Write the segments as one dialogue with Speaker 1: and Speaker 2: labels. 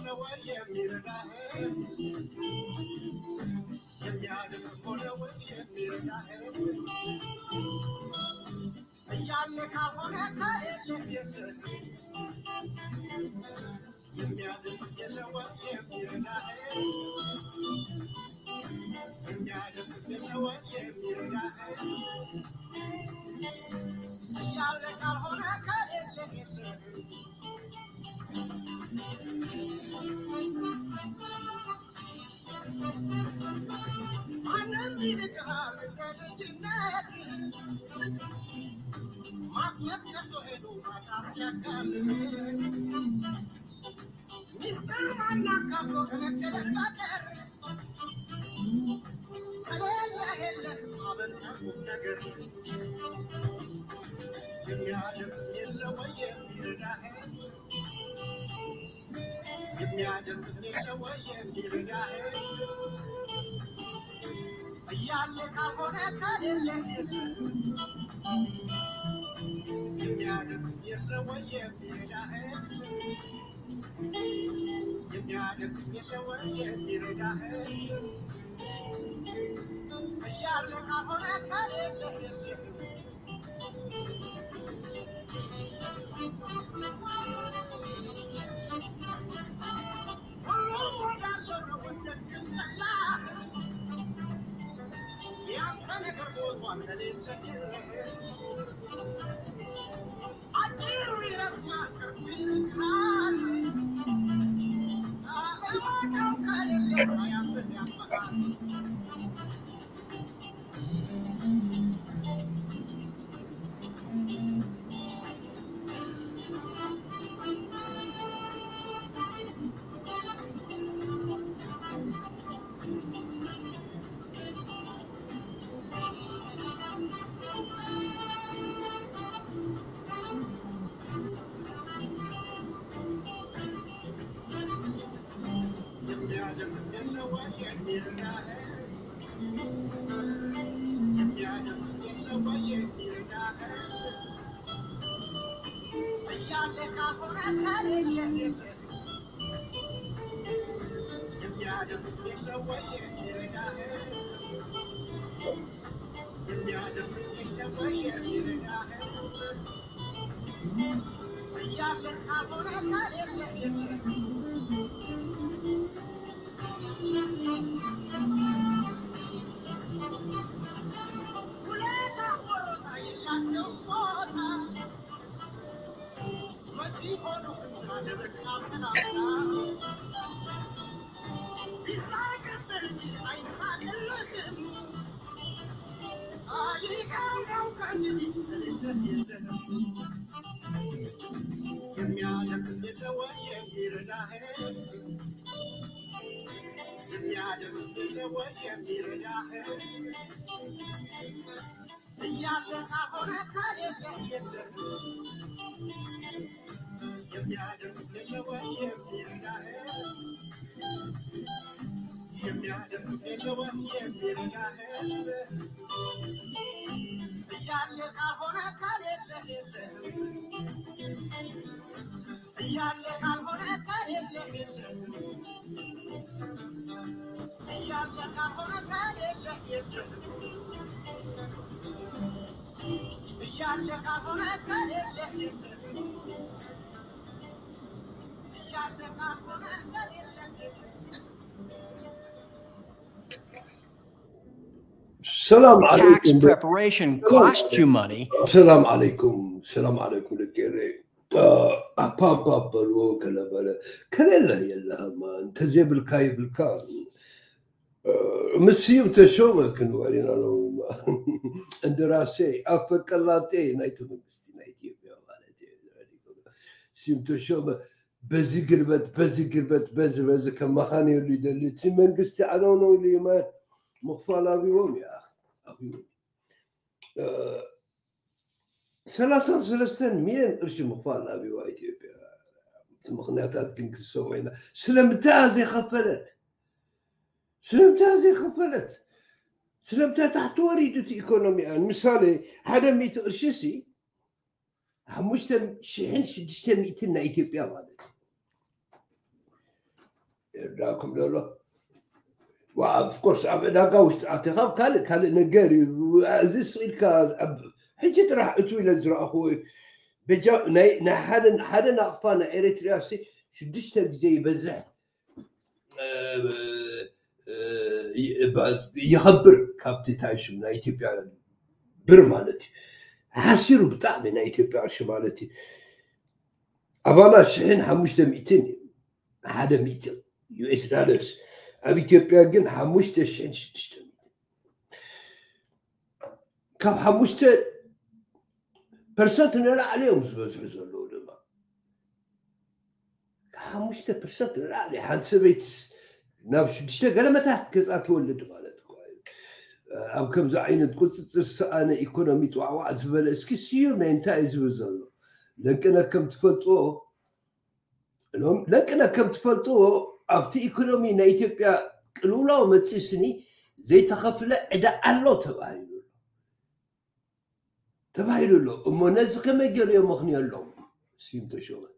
Speaker 1: السلام
Speaker 2: Tax
Speaker 1: عليكم.
Speaker 2: preparation costs you money.
Speaker 1: السلام عليكم. السلام عليكم لكيري. بابا بلو كلا يلا ما انت جيب الكاي بالكار. مسيو تشوه كنوا علينا لو اندراسي افكلاتي نايتو مستي نايتي سيم تشوه بزي قربت بزي كما خاني اللي دلتي من قستي على اللي ما مخفالا بيوم يا اخي 3 مليون قرش مخفالا بيوم اثيوبيا مخناتات كنك السوينا سلمتها زي خفلت سلمتها تحت وريدة ايكونومي يعني مثالي هذا 100 قرشسي همشتم شحن شدشتم 200 اثيوبيا مالت راكم لا وأوف كورس أنا قاوشت أعتقد كان نجاري وأزيز سويل كا حجت راح أتوي لزرع أخوي بجا حدا نقفانا إريترياسي شدشت زي بزح يخبر كابتي تعيش من إثيوبيا برمالتي حسيرو بتاع من إثيوبيا شمالتي أبانا شحن حمشت 200 حدا 200 US dollars أبي إثيوبيا جن حمشت شحن 600 كم حمشت برسنت نرى عليهم زلوا لما حمشت برسنت نرى عليه حنسبيت نفس تشتغل متى كذا تولد مالتك أو كم زعين تقول أنا إيكونومي توعوا زبل إسكسيو ما ينتهي زبل لكن كم تفلتوا لكن كم تفلتوا أفتي إيكونومي نايتيبيا قلولا ومتسيسني زي تخفله إذا الله تبايلو له أما نزك ما يجري مخني الله سيم تشوفه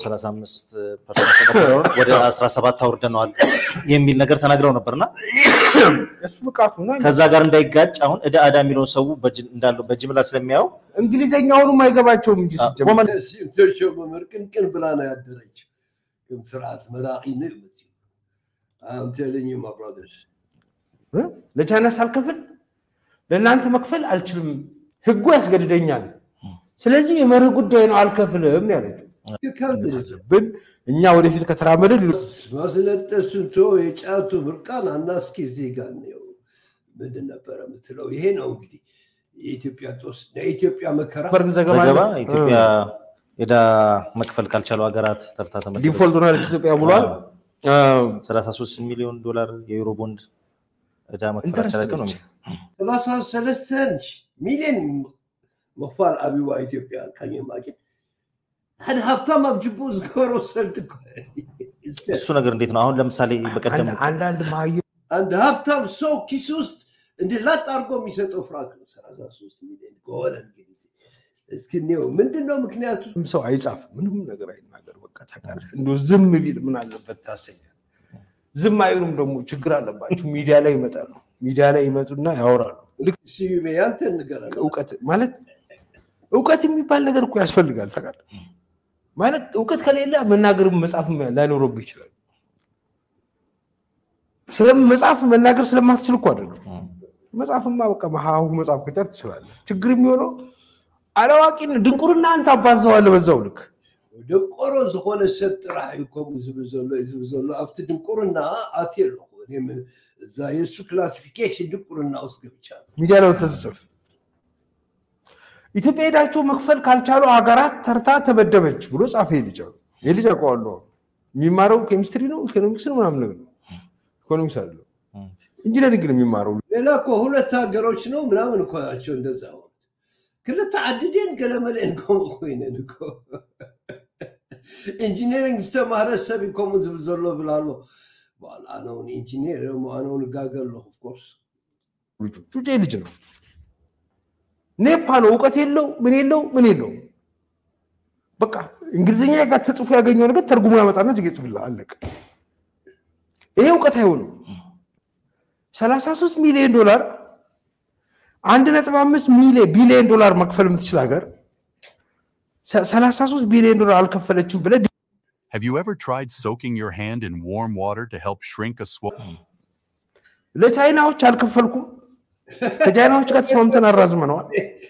Speaker 3: 35% ወደ 17 ታወርደናል የሚል ነገር ተናግረው ነበርና
Speaker 4: እሱ ብቃቱ ነው
Speaker 3: ከዛ ጋር እንዳይጋጭ አሁን እዳ የሚለው ሰው እንዳለው በጅምላ ስለሚያው
Speaker 4: እንግሊዘኛውንም አይገባቸውም እንጂ
Speaker 3: ኮመን
Speaker 1: سيم تشوفه مركن بلانا يدرج كم سرعة مراقي نلمتي I'm telling you my brothers
Speaker 4: ለቻይና ሳልከፍል ለእናንተ መክፈል አልችልም ህጉ ያስገድደኛል ስለዚህ የመርህ ጉዳይ ነው አልከፍልም ያለች ግን እኛ ወደፊት ከተራመደን
Speaker 1: ማስለጠሱን ቶ የጫቱ ብርቃን አናስኪ እዚህ ጋር ነው ምንድን ነበር የምትለው ይሄ ነው እንግዲህ የኢትዮጵያ ጦስ ለኢትዮጵያ መከራ
Speaker 3: ዘገባ ኢትዮጵያ እዳ መክፈል ካልቻሉ ሀገራት ተርታ ተመደበ
Speaker 4: ዲፎልት ሆነ ኢትዮጵያ ብሏል
Speaker 3: 33 ሚሊዮን ዶላር የዩሮ ቦንድ እዳ መክፈል ካልቻለ ነው
Speaker 1: 33 ሚሊዮን መፋር አቢዋ ኢትዮጵያ ካየማቂ هذا هفتام بجبوز كورو سلتك
Speaker 3: እሱ ነገር እንዴት ነው አሁን ለምሳሌ በቀደም
Speaker 4: አንዳንድ ማዩ
Speaker 1: عند هفتام سو كيسوس እንዴ ላጣርጎ የሚሰጠው ፍራንክ ነው 33 ሚሊዮን ጎል እንግዲህ እስኪ ነው ምንድነው ምክንያቱ
Speaker 4: ሰው አይጻፍ ምንም ነገር አይናገር በቃ ታቃር እንዶ ዝም ቢል ምን አለበት ታሰኛል ዝም አይሉም ደግሞ ችግር አለባችሁ ሚዲያ ላይ ይመጣሉ ሚዲያ ላይ ይመጡና ያወራሉ
Speaker 1: ልክ ሲዩሜ ያንተ ነገር
Speaker 4: ዕውቀት ማለት ዕውቀት የሚባል ነገር እኮ ያስፈልጋል ታቃር ማለት ዕውቀት ከሌለ መናገር መጻፍም ላይኖርብ ይችላል መጻፍ መናገር ስለማትችል እኮ አይደለም መጻፍማ በቃ ማሃው መጻፍ ከጨርት ይችላል ችግር የሚሆነው አላዋቂን ድንቁርና አንተ አባዛዋለ በዛው ልክ
Speaker 1: ድንቁሮ ዝሆነ ሰጥራህ ይቆም ዝብዘሎ አፍት ድንቁርና አትየሉ እኔም እዛ የሱ ክላሲፊኬሽን ድንቁርና ውስጥ ገብቻለሁ
Speaker 4: ሚዲያ ላይ ተጽፍ ኢትዮጵያ ሄዳቸው መክፈል ካልቻሉ ሀገራት ተርታ ተበደበች ብሎ ጻፈ የልጅ አቋዋለሁ የሚማረው ኬሚስትሪ ነው ኢኮኖሚክስ ነው ምናምን ነገር ኢኮኖሚክስ አይደለም ኢንጂነሪንግ ነው የሚማረው
Speaker 1: ሌላ እኮ ሁለት ሀገሮች ነው ምናምን እኮ ናቸው እንደዛው كل تعددين كلامين كم خوينين كو انجينيرينج استمر سبيكم زبزلو بلالو بال انا ون انجينير انا ون غاغلو اوف كورس
Speaker 4: ጩጬ ልጅ ነው ኔፓል ዕውቀት የለው ምን የለው በቃ እንግሊዘኛ ጋር ተጽፎ ያገኘው ነገር ተርጉሞ ያመጣና ዝግጽብላ አለቀ ይሄ ዕውቀት አይሆንም 33 ሚሊዮን ዶላር 1.5 ቢሊዮን ዶላር መክፈል የምትችል ሀገር 33 ቢሊዮን ዶላር አልከፈለችም ብለ
Speaker 5: Have you ever tried soaking your hand in warm water to help shrink a swollen?
Speaker 4: ለቻይናዎች አልከፈልኩም ከቻይናዎች ጋር ተስማምተን አራዝመናል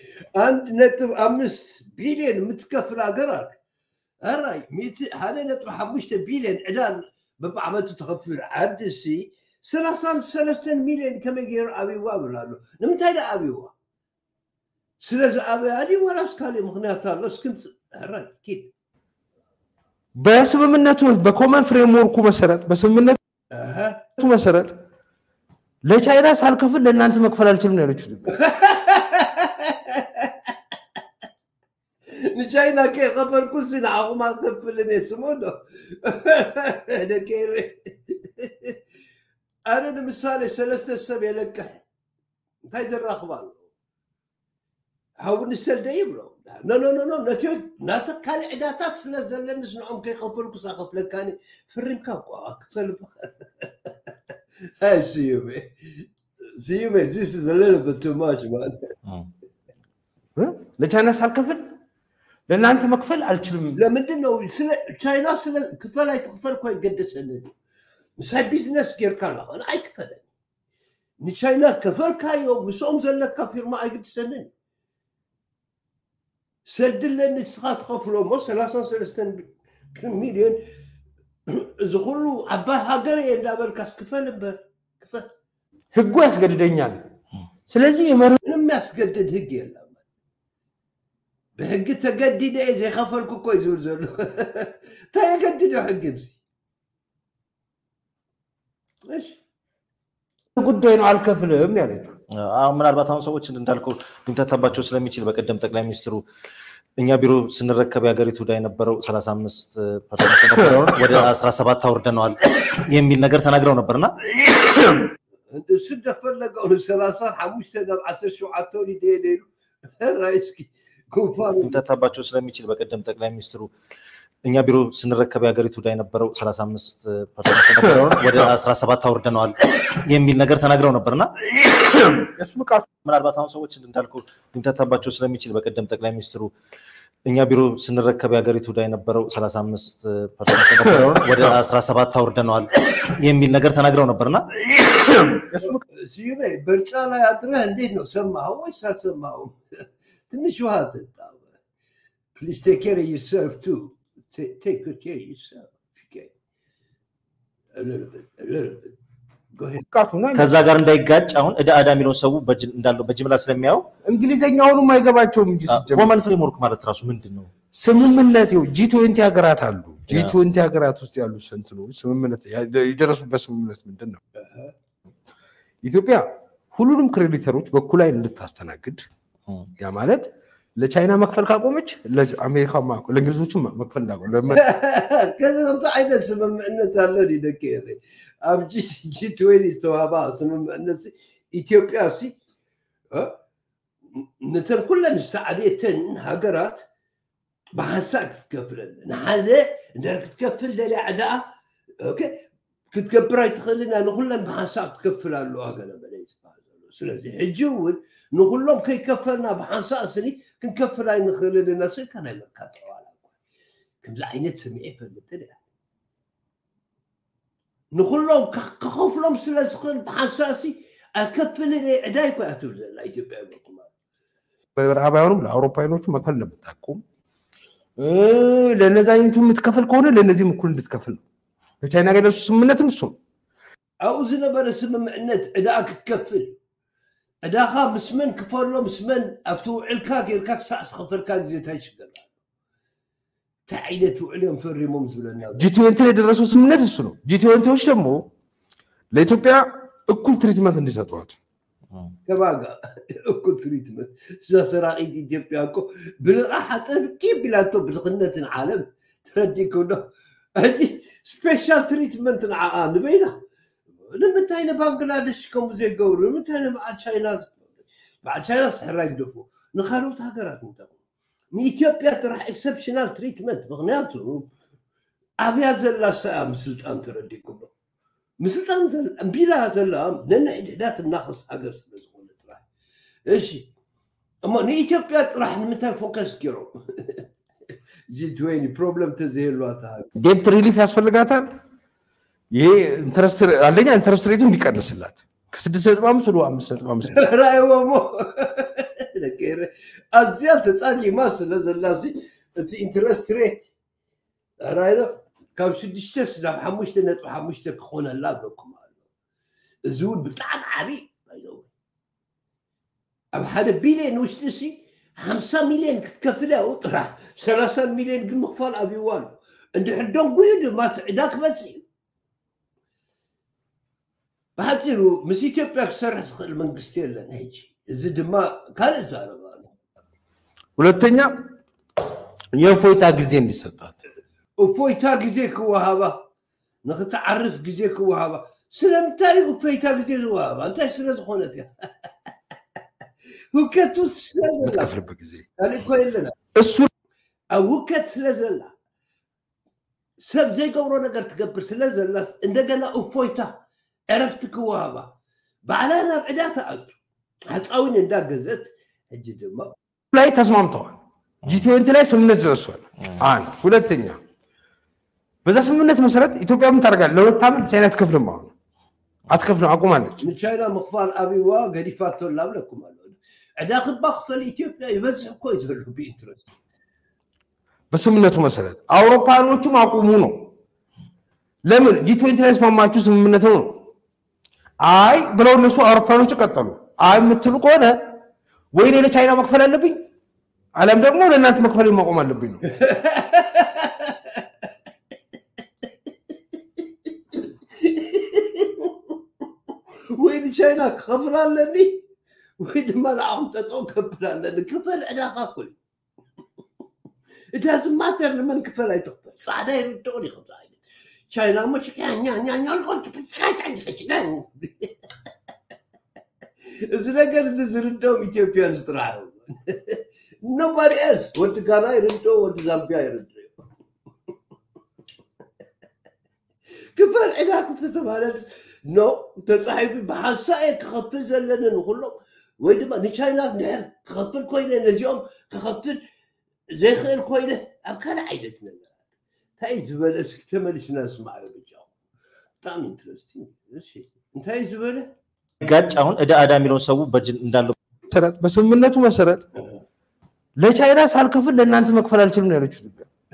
Speaker 1: 1.5 ቢሊዮን የምትከፍል ሀገር አለ አራይ 1.5 ቢሊዮን ዕዳል በዓመቱ ተከፍል አድሲ 33 ሚሊዮን ከመገር አቢዋ ብላሉ ንምታይ አቢዋ ስለዚህ አባዲ ወራስ ካለ ምክንያት አለ እስክንት አራይ ኪት
Speaker 4: በስምምነቱ በኮመን ፍሬምወርኩ መሰረት በስምምነቱ መሰረት ለቻይና ሳልከፍል ለእናንተ መክፈል አልችልም ነው ያለችው
Speaker 1: ለቻይና ከከፈልኩ ሲና አሁን ማከፍልን ስሞዶ ደከረ أنا مثال ثلاثة سبع لك انتي زراخبال هاو نسال دايبلو لا نتيجة ناتك كان عداتات سنزل نسمعهم كي يخفلوا كساقف لك كان فريم كاكو أكفل هاي سيومي this is a little bit too much man
Speaker 4: لجانا سال كفل لأن أنت مكفل على الشلم
Speaker 1: لا من دونه تشاينا سنة كفل هاي تكفل كوي قد سنة مساي بيزنس غير كان أنا أي كفل نشاينا كفل كايو مسوم زلك كافير ما أي قد سنة سدل لأن استخاط خفلو مو 3 مليون زغلو عباه هاجري إن أبركاس كفل كفل
Speaker 4: هجوا يسجد دنيان سلازي يمر
Speaker 1: لما يسجد هجي لا بحق تجدد إذا خفل كوكو يزول زلو تا يجدد حق بسي إيش
Speaker 4: قد دينو على الكفل هم يعني
Speaker 3: ምናልባት አሁን ሰዎች እንዳልኩ እንተታባቸው ስለሚችል በቀደም ጠቅላይ ሚኒስትሩ እኛ ቢሮ ስንረከብ ያገሪቱ ዳ የነበረው 35% ነበረው ወደ 17 አወርደናል የሚል ነገር ተናግረው ነበርና
Speaker 1: እሱ ደፈለገው 35 10 ሸዓተው ሊደይሉ ራይስኪ ኩፋሩ
Speaker 3: እንተታባቸው ስለሚችል በቀደም ጠቅላይ ሚኒስትሩ እኛ ቢሮ ስንረከብ ያገሪቱ ዳ የነበረው 35% ነበረው ወደ 17 አወርደናል የሚል ነገር ተናግረው ነበርና
Speaker 4: እሱ በቃ
Speaker 3: ምናልባት አሁን ሰዎች እንዳልኩ እንተታባቸው ስለሚችል በቀደም ጠቅላይ ሚኒስትሩ እኛ ቢሮ ስንረከብ ያገሪቱ ዳ የነበረው 35% ነበረው ወደ 17 አወርደናል የሚል ነገር ተናግረው ነበርና
Speaker 1: እሱ ሲዩቤ በርጫ ላይ አድረህ እንዴት ነው ሰማው ወይስ አልሰማው ትንሽ ውሃ ጠጣ please take care of yourself too take good care of yourself okay a little bit go ahead
Speaker 3: ከዛ ጋር እንዳይጋጭ አሁን እዳ ሚለው ሰው እንዳለው በጅምላ ስለሚያው
Speaker 4: እንግሊዘኛውንም አይገባቸውም እንጂ
Speaker 3: ኮመን ፍሬምወርክ ማለት ራሱ ምንድነው
Speaker 4: ስምምነት ነው G20 ሀገራት አሉ G20 ሀገራት ውስጥ ያሉ ሰንትኖች ስምምነት የደረሱበት ስምምነት ምንድነው ኢትዮጵያ ሁሉንም ክሬዲተሮች በኩል ላይ እንድታስተናግድ ያ ማለት ለቻይና መክፈል ካቆመች ለአሜሪካ ማቆም ለእንግሊዞችም መክፈል እንዳቆም
Speaker 1: ከዛ አይነት ስምምነት አለ ዲደከረ አብጂ G20 ተዋባ ስምምነት ኢትዮጵያ ሲ نتن كلنا استعديتن هاجرات بحساك تكفلن نحن ندرك تكفل ده لعداء اوكي كتكبراي تخلينا نقولن بحساك تكفل له هاجنا بليز سلازي حجول نقولهم كي كفلنا بحساك سني كنكفل اي نخلي لنا سي كان مركات ولا كم العينات سمعي فهمتني نقولهم كخوفلهم سلازي بحساسي اكفل لي عدايك واتوز لا ايثيوبيا بكم
Speaker 4: በአባውንም ለአውሮፓውያኖቹ መክፈል ለምታቆም ለነዛኞቹ የምትከፈል ከሆነ ለነዚህም እኩል እንድትከፈል ለቻይና ጋር ደስ ስምምነትም እሱ
Speaker 1: አውዝ ነበር ስምምነት ዕዳክ ትከፍል ዕዳኻ ምስመን ክፈሎ ምስመን አፍቱ ዕልካ ጌርካ ሳስ ክፈልካ ጊዜ ታይሽገር ታይነት ውዕለም ፈሪሞም ዝብለና
Speaker 4: G20 ላይ ደረሰው ስምምነት እሱ ነው G20ዎች ደግሞ ለኢትዮጵያ እኩል ትሪትመንት እንዲሰጧት
Speaker 1: كباغا اكو تريتمنت سراقيت ايثيوبيا اكو بالراحه طبقي بلاتو بالخنه العالم ترديكو ده هذه سبيشال تريتمنت نبينا لما انتهينا بنغلاديش كم زي قول لما انتهينا بعد شاينا سحر يقدفوا نخلوت هاجرات نتاعو ايثيوبيا راح اكسبشنال تريتمنت بغنياتو ابيا زلا سام سلطان ترديكو مسلطان زل امبيلا زلام لان حدات الناقص اجر سبزونه راح ايش اما ايثيوبيا راح متى فوكس كيرو G20 بروبلم تزيلواتها
Speaker 4: ዴፕት ሪሊፍ ያስፈልጋታል ይሄ ኢንተረስት አለኛ ኢንተረስት ሬቱን ቢቀንስላት ከ6.5 ወደ 5.5
Speaker 1: رايومو ለከረ አዚያ ተጻጂ ማስ ለዘላሲ እቲ ኢንተረስት ሬት رايو كم شدشتس لهم 5.5 كخونه لا بكم الزود بتاع عري اب حدا بيلين وشتسي 5 مليون كتكفلها وطرح 3 مليون قم مخفال ابي وان عند حدهم قيد ما تعداك بس بحثيرو مس ايثيوبيا كسرح المنقستين لنا هيجي زد ما كان زاربان
Speaker 4: ሁለተኛ የፎይታ ጊዜ እንዲሰጣት
Speaker 1: وفويتا جزيك وهابا نختعرف جزيك وهابا سلمتاي وفويتا جزيك وهابا انت سلز خونتي وكت سلازلا
Speaker 4: متكفل بجزي
Speaker 1: أنا كويلنا
Speaker 4: السور
Speaker 1: وكت سلازلا سب زي قبرو نقدر تقبر سلازلا عندنا أفويتا عرفتك وهذا بعدها بعدها أنت هتقاوين عندك جزت هجد ما
Speaker 4: لا تسمعون طبعا G20 ላይ ስምምነት ደርሷል አንድ ሁለተኛ በዛ ስምምነት መሰረት ኢትዮጵያ ምን ታደርጋለች ለሁለት ዓመት ቻይና ትከፍልም አሁን አትከፍልም አቁማለች
Speaker 1: من ቻይና መخفال አቢዋ ገዲፋቶ ላብለኩም አለ عداك بخفل ኢትዮጵያ ይበዝሕ እኮ ይዘሉ በኢንትረስት
Speaker 4: በስምምነቱ መሰረት አውሮፓኖቹም አቁሙ ነው ለምን G20 ላይ ስማማችሁ ስምምነት ነው አይ ብለው እነሱ አውሮፓኖቹ ቀጠሉ አይ የምትሉ ከሆነ ወይ ለቻይና መክፈል አለብኝ አለም ደግሞ ለእናንተ መክፈል ማቆም አለብኝ ነው
Speaker 1: ወይ ቻይና ከፍላለኒ ወይ ደማላም ተጠው ከፍላለኒ ክፈል አዳኻኩል it doesn't matter ለምን ክፈል አይተፈል ጻዳ ይርደው ይخطا ቻይና መች ካኛ ኛኛ ልቆጥ ብስካት አንቺ እዚህ ነገር ዝርደው ኢትዮጵያን ዝጥራው nobody else what Ghana ይርደው what Zambia ይርደው ክፈል አዳክ ተተባለስ no تصحيف بحسائي كخفل زلنا نقوله ويدما نشاينا نهر كخفل كوينه نزيوم كخفل زي خير كوينه أبكار عيدتنا تاي زبالة سكتملش ناس معرفة جاو طعم انترستين الشيء انتاي زبالة
Speaker 3: ጋጭ አሁን እዳ የሚለው ሰው በጅን እንዳለው
Speaker 4: ተረት በስምምነቱ መሰረት ለቻይና ሳልከፍል ለእናንተ መክፈል አልችልም ነው ያለችው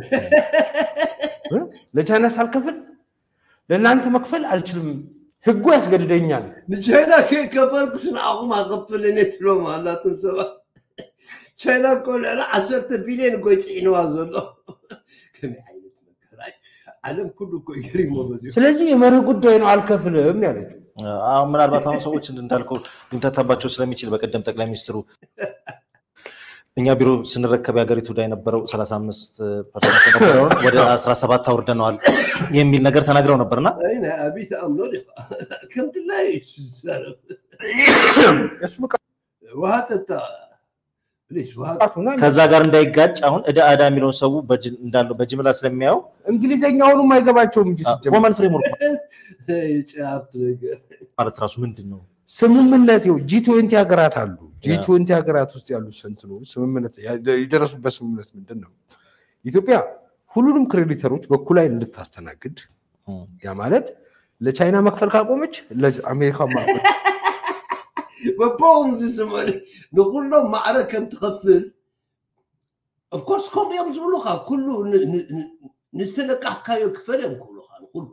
Speaker 4: ለቻይና ሳልከፍል ለእናንተ መክፈል አልችልም ህጉ ያስገድደኛል
Speaker 1: ቻይና ከከፈልኩስ አሁን ማከፈል እኔ ትሎ ማላቱም ሰባ ቻይና ኮላ 10 ቢሊዮን ጎይጽ ነው አዘሎ ከመ አይነት መከራይ ዓለም ሁሉ እኮ ይገሪሞ በዚህ
Speaker 4: ስለዚህ የመርህ ጉዳይ ነው አልከፍልም ያለችው
Speaker 3: አሁን ምናልባት አሁን ሰዎች እንዳልከው እንተታባቸው ስለሚችል በቀደም ጠቅላይ ሚኒስትሩ እኛ ቢሮ ስንረከብ ያገሪቱ ዳይ ነበረው 35% ነበረው ወደ 17 አውርደናል የሚል ነገር ተናግረው ነበርና
Speaker 1: አይና አቢት አምኖ ከምድላይ ይሰራው
Speaker 4: እሱ በቃ
Speaker 1: ወሃተታ ፕሊስ
Speaker 4: ዋቱና
Speaker 3: ከዛ ጋር እንዳይጋጭ አሁን እዳ የሚለው ሰው እንዳለው በጅምላ ስለሚያው
Speaker 4: እንግሊዘኛውንም አይገባቸውም እንጂ
Speaker 3: ኮመን ፍሬምወርክ
Speaker 1: ጫፍ ነገር
Speaker 3: ማለት ራሱ ምንድነው
Speaker 4: ስምምነት ነው G20 ሀገራት አሉ G20 ሀገራት ውስጥ ያሉ ሰንትኑ ስምምነት ይደረሱበት ስምምነት ምንድነው ኢትዮጵያ ሁሉንም ክሬዲተሮች በኩል ላይ እንድታስተናግድ ያ ማለት ለቻይና መክፈል ካቆመች ለአሜሪካ ማቆም
Speaker 1: በቦንዝ ዘመን ለሁሉ ማዕረከም ተከፍል of course ኮም ያምዙሉካ ኩሉ ንስለቃካዩ ክፈለም ኩሉካ ኩሉ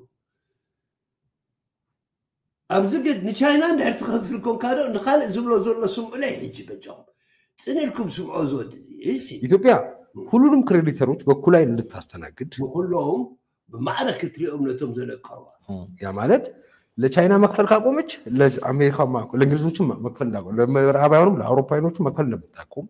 Speaker 1: أبزقد نشاينا ندير تخفلكم كانوا نخال زبلو زولو سمعوا ليه يجي بجاهم سنلكم سمعوا زود إيش
Speaker 4: ኢትዮጵያ ሁሉንም ክሬዲተሮች በኩል ላይ እንድታስተናግድ
Speaker 1: كلهم بمعركة اليوم لتم زلقوا
Speaker 4: ያ ማለት ለቻይና መክፈል ካቆመች ለአሜሪካ ማቆም ለእንግሊዞችም መክፈል እንዳቆም ለምዕራባውያኑም ለአውሮፓውያኖችም መክፈል እንደምታቆም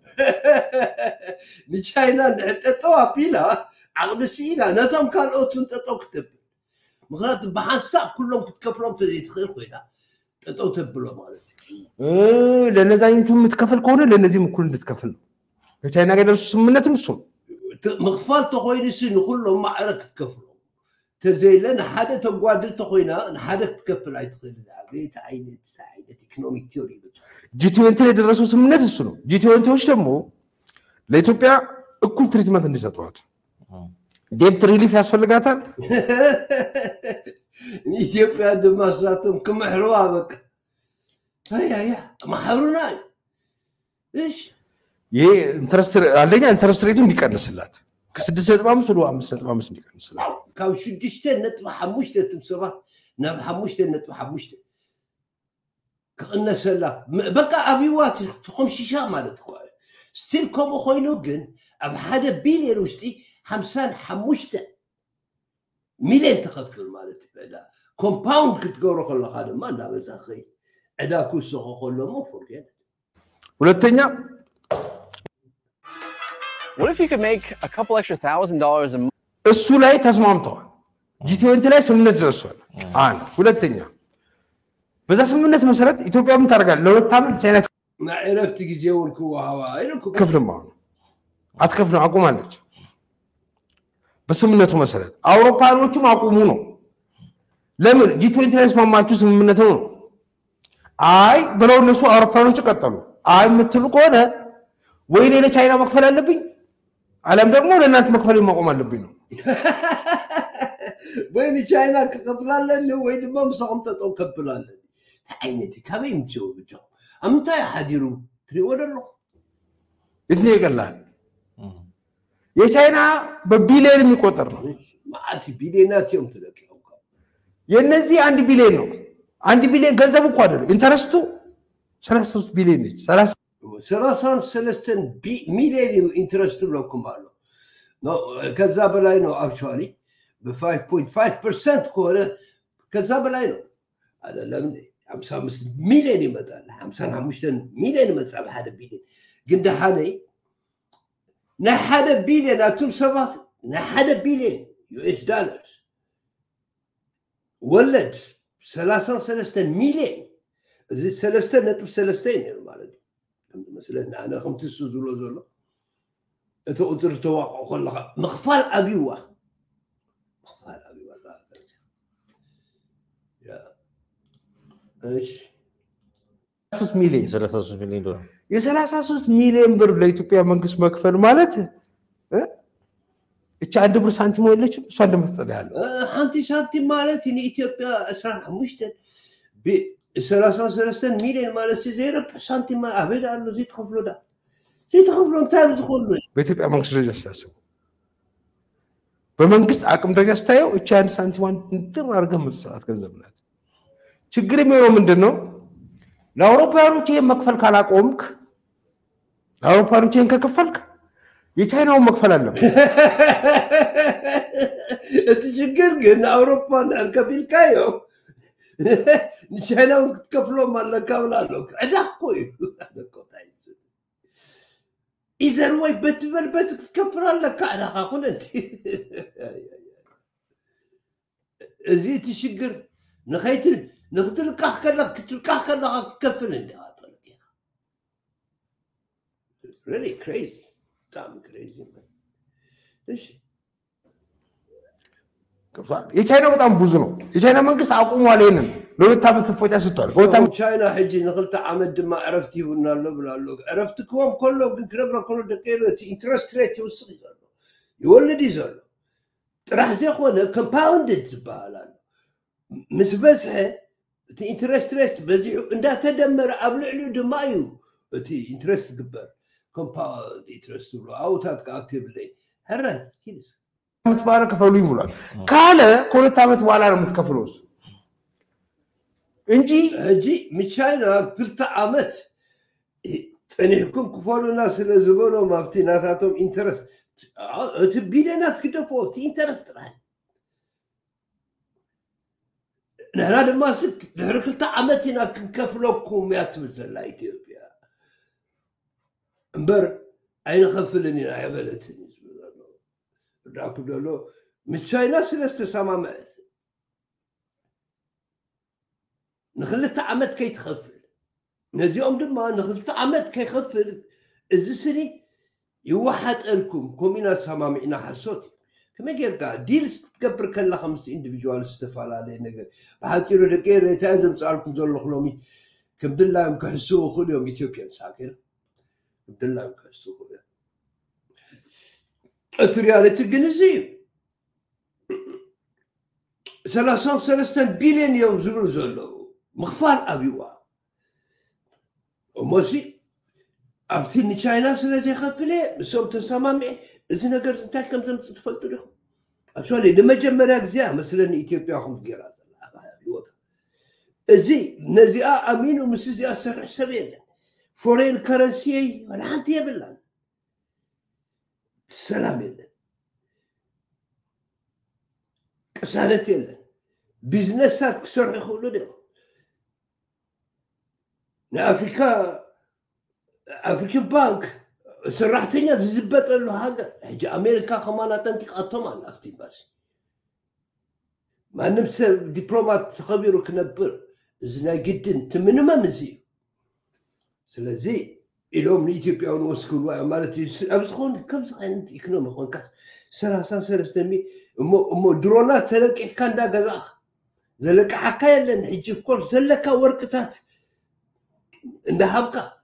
Speaker 1: نشاينا نحطوا أبيلا عقدسينا نتم كان أوتون تطوق كتب مخلات بحساب كلهم كتكفلهم تزيد خير خوينا تطوق تبلوا مالك
Speaker 4: ለነዛኞቹ የምትከፈል ከሆነ ለነዚህም እኩል እንድትከፈል ነው ለቻይና ጋር ደርሱ ስምምነትም እሱ
Speaker 1: مخفال تخويني سن كلهم معركة تكفلوا تزيلنا حدا تقعد تخوينا حدا تكفل عيتخيل العبيت عينت ساعدت ايكونوميك تيوري
Speaker 4: G20 ላይ ደረሱ ስምምነት እሱ ነው G20ዎች ደግሞ ለኢትዮጵያ እኩል ትሪትመንት እንዲሰጧት ዴፕት ሪሊፍ ያስፈልጋታል
Speaker 1: ኢትዮጵያ ደማሳቱም ከመህሩዋ በቃ አያ ማህሩና እሺ ይሄ ኢንተረስት ሬቱ እንዲቀንስላት ከ6.5 ወደ 5.5 እንዲቀንስላት ካብ 6.5 ትምሰባ ናብ 5.5 ከእነሰላ በቃ አቢዋት ተቆምሽሻ ማለት እኮ ስቲል ኮም ኮይኑ ግን ኣብ 1 ቢሊዮን ውሽጢ 55 ሚሊዮን ተኸፍል ማለት በዳ ኮምፓውንድ ክትገብሮ ከለኻ ድማ እንዳበዛኸ ዕዳኩ ስኾ ከሎሞ ፎርጌት
Speaker 4: ሁለተኛ
Speaker 2: What if you could make a couple extra $1,000 a month?
Speaker 4: እሱ ላይ ተስማምተዋል G20 ላይ ስምምነት ደርሷል አንድ ሁለተኛ በዛ ስምምነት መሰረት ኢትዮጵያ ምን ታደርጋለች ለሁለት ዓመት ቻይና
Speaker 1: ما عرفت جيولك وهوا إلكم
Speaker 4: كفر معه أتكفر عقوم عليك بس منته مسألة أوروبا نوتشو معقومونه لمن جي 20 ناس ما تشوف منته أي بلو نسوا أوروبا نوتشو قتلوا أي مثلوا كونه وين إلى تشاينا مقفل اللبين على مدرمو لأن أنت مقفل المقوم اللبينه
Speaker 1: وين تشاينا كقبلان لنا وين ما مصمت أو كقبلان لنا عينتي كمين تسوي بجو أمتى حديرو تريود الله
Speaker 4: إثنين قلنا يا تشاينا ببيلين ميكوتر
Speaker 1: ما عادي بيلينات يوم تلاقي
Speaker 4: የነዚህ 1 ቢሊዮን ነው 1 ቢሊዮን ገንዘብ እኮ አይደለም ኢንተረስቱ 33 ቢሊዮን ነች
Speaker 1: 33 ሚሊዮን ኢንተረስት ለኩም አለ ነው ከዛ በላይ ነው አክቹአሊ በ5.5% ከሆነ ከዛ በላይ ነው አይደለም 55 ሚሊዮን ይመጣል 55 ሚሊዮን ይመጣል በሐደ ቢሊዮን ግን ደሃነይ نحد بيليون أتم سبعة نحد بيليون US دولار ولد 33 مليون زي 3.3 يعني مالك مثلا أنا 5 زولو أتوقع توقع كلها مخفال أبيوه يا إيش
Speaker 4: 3 مليون
Speaker 3: 33 مليون دولار
Speaker 4: የ33 ሚሊዮን ብር ለኢትዮጵያ መንግስት መክፈል ማለት እቺ 1 ብር ሳንቲም ወለችም እሷ እንደምትጠላ ያለው
Speaker 1: አንቲ ሳንቲም ማለት እኔ ኢትዮጵያ 15 ب33 ሚሊዮን ማለት 0 ሳንቲም አበዳሉ ዘይት ከፍሎዳ ዘይት ከፍሎ ታም ዝኮሉ
Speaker 4: በኢትዮጵያ መንግስት ደረጃ ሲያስቡ በመንግስት አቅም ደረጃ ስታየው እቺ 1 ሳንቲም እንጥር አድርገህ መስራት ገንዘብ ናት ችግር የሚሆነው ምንድነው ለአውሮፓውያኖች መክፈል ካላቆምክ ለአውሮፓውያኖች ከከፈልክ የቻይናውን መክፈል አለበት
Speaker 1: እትችግር ግን አውሮፓን አልከፊልካዮ ቻይናውን ከፍሎ ማለካብላለሁ አዳኮ አዳኮታይስ ኢዘር ወይ በትበልበት ከፍራለካ አዳካ ሁለት እዚህ ትችግር ነኸይት نقدر كلك تكفل اللي عطلك يا really crazy damn crazy man ايش
Speaker 4: የቻይና በጣም ብዙ ነው የቻይና መንግስት አቁሟል ይሄንን ለሁለት ዓመት ተፎጫ ሰጥቷል
Speaker 1: በጣም ቻይና ሂጂ ንخلت ዓመት ድማ عرفت ይብናል ብላሉ عرفتكم كله ግን ክለብራ كله ደቀይበት ኢንትረስት ሬት ይወስድ ይዛሉ ይወልድ ይዛሉ ጥራህ ዘኾነ ኮምፓውንድድ ይባላል ምስበስህ تي انترست ريت بزي اندا تدمر ابلعلو دمايو تي انترست قبر كومباوند انترست لو اوتات اكتيف لي هرن كيس
Speaker 4: متبارك فلو يمولال كاله كولت عمت بኋላ ነው የምትከፍሉስ እንጂ
Speaker 1: እጂ ሚቻይና ክልተ ዓመት ጽኒሕኩም ክፈሉና ስለዝበሎ ማፍቲናታቶም ኢንተረስት እቲ ቢሊዮናት ክደፎ እቲ ኢንተረስት ራይ نحن ما ست نحركلت عمتنا كنكفلكم يا تمثل إثيوبيا امبر أين خفلني يا بلدني راكب له مش شاي ناس الاستسامة معت نخلت عمت كي تخفل نزيهم دما نخلت عمت كي يخفل الزسري يوحد لكم كومينا سمامعنا حسوتي كما يرجع ديلز تكبر كلا 5 انديفيدوال استفال على نجا بحاتيرو دقير يتازم سالكم زول خلومي كبدلا مكحسو كل يوم اثيوبيا ساكن كبدلا مكحسو كل يوم الرياليتي جنزي 33 بليون يوم زولو مخفار ابيوا وماشي عرفتيني تشاينا سلازي خفلي بسوم تسامامي إذا نقدر نتكلم زي ما تفضلوا لهم. أشوالي لما جمّر أجزاء مثلاً إثيوبيا هم جيران الوضع. زي نزيا أمين ومسزي أسرع سبيل. فورين كرنسي ولا حد يبلان. السلام يلا. كسالة يلا. بيزنسات كسر يقولوا لهم. أفريكا بانك سرحتني زبط له هذا حاجة أمريكا كمان تنتق أطمان أفتي بس ما نمسى دبلومات خبير وكنبر زنا جدا تمنو ما مزي سلازي إلهم إثيوبيا ونوسكوا مالتي أبزخون كم زغانت إيكونومي خون كاس سلاسة سلستمي أمو درونات تلقى كان دا غزاخ زلك حكاية لن حجي في كورس زلك ورقتات عند حبقة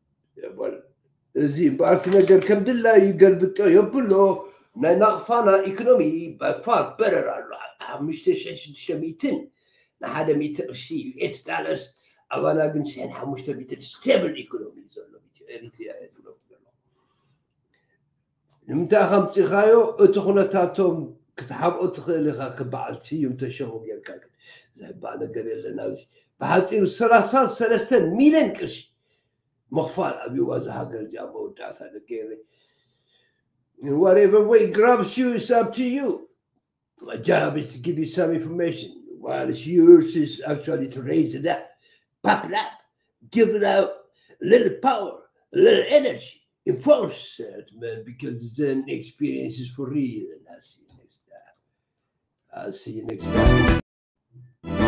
Speaker 1: زي بارتي نقر كم دلا يقلب يبلو نغفانا إيكونومي بفاق برر مش تشميتن نحدا ميتر شي US دولارز أنا قلت شيء حموش تبي ستيبل إيكونومي زلوا إريتريا نمتا خمسي خايو أتخنا تاتهم كتحب أتخلي خاك بعلتيهم تشوفوا يركاك زي بعنا قليل لناوزي بحاطين ثلاثة مليون كرش مخفال أبي وازا حقر جابه وتعسى لكيري whatever way grabs you is up to you. My job is to give you some information while it's yours is actually to raise it up, pop it up, give it out a little power, a little energy, enforce it, man, because then experience is for real. And I'll see you next time.